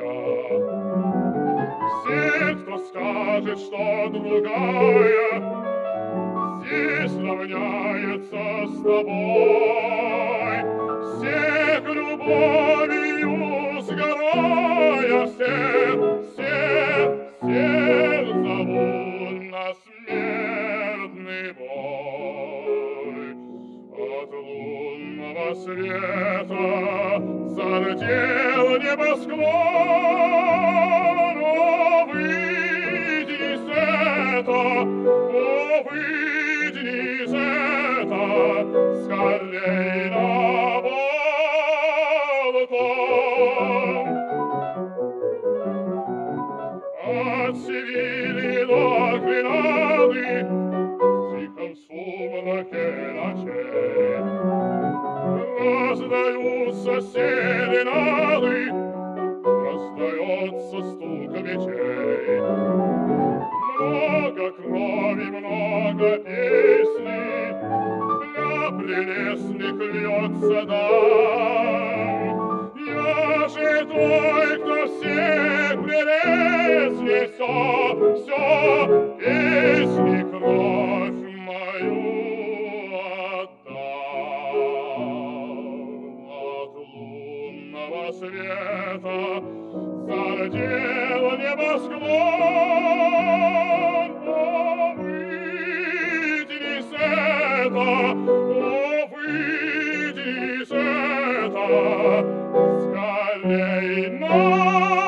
Все, кто скажет, что другая здесь равняется с тобой, всех любовью сгорая, всех зовут на смертный бой. От лунного света зардел небосклон. О, выйди из это, скорей на балкон. От Севильи до Гренады в тихом сумраке ночей раздаются серенады, раздается стук мечей. Много крови, много песней для прелестных льется дар. Я же твой, кто всех прелестней, все, песни, кровь мою отдам. От лунного света зардел небосклон. О, выйди из это, скорей на